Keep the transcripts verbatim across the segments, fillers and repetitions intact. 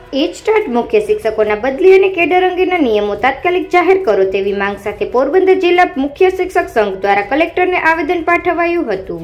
HTAT મુખ્ય શિક્ષકોના બદલી અને કેડર અંગેના નિયમો તાત્કાલિક જાહેર કરો તેવી માંગ સાથે પોરબંદર જિલ્લા મુખ્ય શિક્ષક સંઘ દ્વારા કલેક્ટરને આવેદન પાઠવાયું હતું.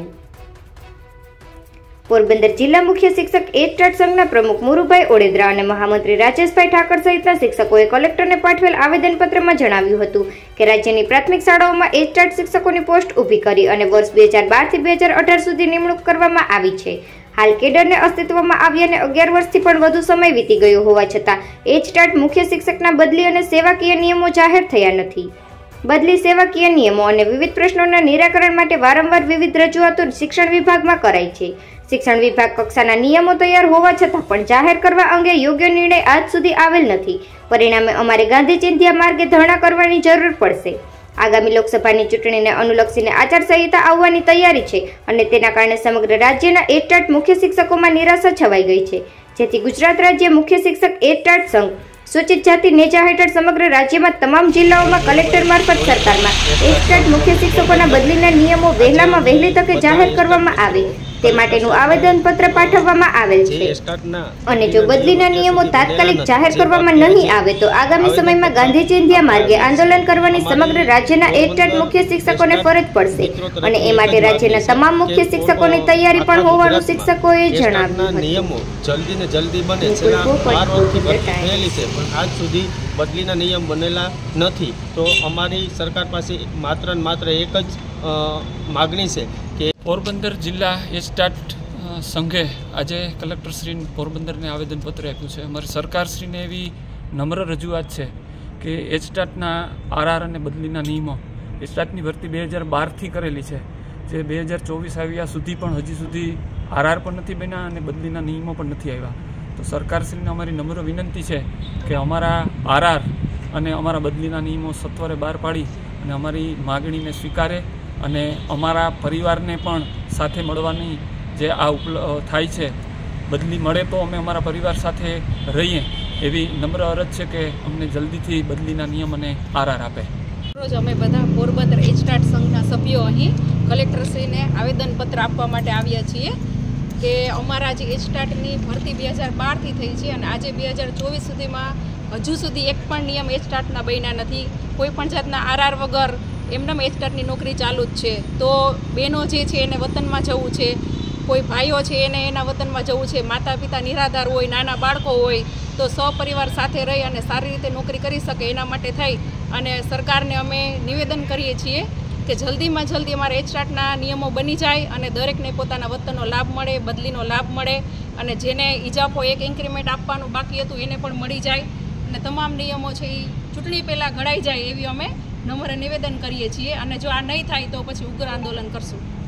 પોરબંદર જિલ્લા મુખ્ય શિક્ષક એચટાટ સંઘના પ્રમુખ મુરુભાઈ ઓડેદરા અને મહામંત્રી રાજેશભાઈ ઠાકર સહિતના શિક્ષકોએ કલેક્ટરને પાઠવેલ આવેદનપત્રમાં જણાવ્યું હતું કે રાજ્યની પ્રાથમિક શાળાઓમાં એચટાટ શિક્ષકોની પોસ્ટ ઊભી કરી અને વર્ષ બે હજાર બાર થી બે હજાર અઢાર સુધી નિમણૂક કરવામાં આવી છે. હાલ કેડરને અસ્તિત્વમાં આવ્યાને અગિયાર વર્ષથી પણ વધુ સમય વીતી ગયો હોવા છતાં એચટાટ મુખ્ય શિક્ષકના બદલી અને સેવાકીય નિયમો જાહેર થયા નથી. બદલી સેવાકીય નિયમો અને વિવિધ પ્રશ્નોના નિરાકરણ માટે વારંવાર વિવિધ રજૂઆતો શિક્ષણ વિભાગમાં કરાઈ છે. શિક્ષણ વિભાગ કક્ષાના નિયમો તૈયાર હોવા છતાં પણ જાહેર કરવા અંગે યોગ્ય નિર્ણય આજ સુધી આવેલ નથી. પરિણામે અમારે ગાંધી ચિંધ્યા માર્ગે ધરણા કરવાની જરૂર પડશે. આગામી લોકસભાની ચૂંટણીને અનુલક્ષીને આચારસંહિતા આવવાની તૈયારી છે અને તેના કારણે સમગ્ર રાજ્યના એચટાટ મુખ્ય શિક્ષકોમાં નિરાશા છવાઈ ગઈ છે, જેથી ગુજરાત રાજ્ય મુખ્ય શિક્ષક એચટાટ સંઘ સૂચિત જાતિ નેજા હેઠળ સમગ્ર રાજ્યમાં તમામ જિલ્લાઓમાં કલેક્ટર મારફત સરકારમાં એચટાટ મુખ્ય શિક્ષકોના બદલીના નિયમો વહેલામાં વહેલી તકે જાહેર કરવામાં આવે તે માટેનું આવેદનપત્ર પાઠવવામાં આવેલ છે અને જો બદલીના નિયમો તાત્કાલિક જાહેર કરવામાં નહીં આવે તો આગામી સમયમાં ગાંધી ચિંધ્યા માર્ગે આંદોલન કરવાની સમગ્ર રાજ્યના એચટાટ મુખ્ય શિક્ષકોને ફરજ પડશે અને એ માટે રાજ્યના તમામ મુખ્ય શિક્ષકોની તૈયારી પણ હોવાનું શિક્ષકોએ જણાવ્યું. નિયમો જલ્દી ને જલ્દી બને છેલ્લા બાર વર્ષથી થયેલી છે પણ આજ સુધી બદલીના નિયમ બનેલા નથી. તો અમારી સરકાર પાસે માત્ર ને માત્ર એક જ માગણી છે કે પોરબંદર જિલ્લા એચટાટ સંઘે આજે કલેક્ટરશ્રી પોરબંદરને આવેદનપત્ર આપ્યું છે. અમારી સરકારશ્રીને એવી નમ્ર રજૂઆત છે કે એચટાટના આરઆર અને બદલીના નિયમો એચટાટની ભરતી બે હજાર બારથી કરેલી છે, જે બે હજાર ચોવીસ આવ્યા સુધી પણ હજી સુધી આરઆર પણ નથી બન્યા અને બદલીના નિયમો પણ નથી આવ્યા. તો સરકારશ્રીને અમારી નમ્ર વિનંતી છે કે અમારા આરઆર અને અમારા બદલીના નિયમો સત્વરે બહાર પાડી અને અમારી માગણીને સ્વીકારે અને અમારા પરિવારને પણ સાથે મળવાની જે આ ઉપલ થાય છે, બદલી મળે તો અમે અમારા પરિવાર સાથે રહીએ એવી નમ્ર અરજ છે કે અમને જલ્દીથી બદલીના નિયમ અને આરઆર આપે. રોજ અમે બધા પોરબંદર એચટાટ સંઘના સભ્યો અહીં કલેક્ટરશ્રીને આવેદનપત્ર આપવા માટે આવ્યા છીએ કે અમારા જે એચટાટની ભરતી બે હજાર બારથી થઈ છે અને આજે બે હજાર ચોવીસ સુધીમાં હજુ સુધી એક પણ નિયમ એચટાટના બન્યા નથી. કોઈ પણ જાતના આરઆર વગર એમનામ એચટાટની નોકરી ચાલુ જ છે. તો બહેનો જે છે એને વતનમાં જવું છે, કોઈ ભાઈઓ છે એને એના વતનમાં જવું છે, માતા પિતા નિરાધાર હોય, નાના બાળકો હોય તો સપરિવાર સાથે રહી અને સારી રીતે નોકરી કરી શકે એના માટે થઈ અને સરકારને અમે નિવેદન કરીએ છીએ કે જલ્દીમાં જલ્દી અમારા એચટાટના નિયમો બની જાય અને દરેકને પોતાના વતનનો લાભ મળે, બદલીનો લાભ મળે અને જેને ઇજાફો એક ઇન્ક્રીમેન્ટ આપવાનું બાકી હતું એને પણ મળી જાય અને તમામ નિયમો છે એ ચૂંટણી પહેલાં ઘડાઈ જાય એવી અમે નમ્ર નિવેદન કરીએ છીએ અને જો આ નહીં થાય તો પછી ઉગ્ર આંદોલન કરશું.